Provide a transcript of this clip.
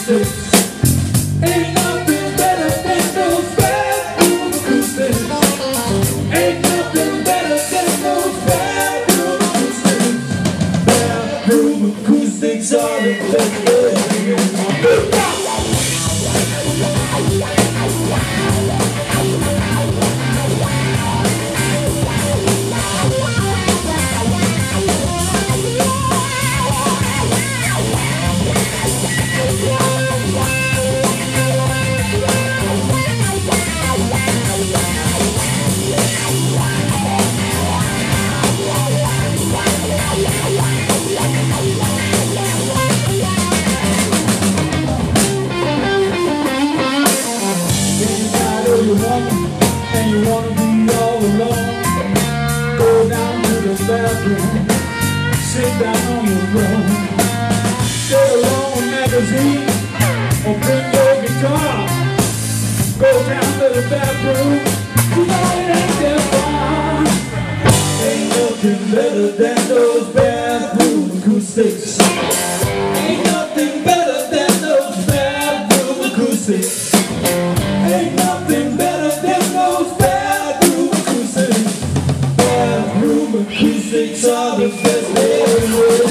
acoustics. Ain't nothing better than those bathroom acoustics. Ain't nothing better than those bathroom acoustics. Bathroom acoustics are the best thing. And you wanna be all alone, go down to the bathroom, sit down on your throne, get along a magazine, or bring your guitar, go down to the bathroom, you know it ain't that far. Ain't nothing better than those bathroom acoustics. Ain't nothing better than those bathroom acoustics. Ain't nothing better than those bathroom acoustics. Bathroom acoustics are the best thing in the world.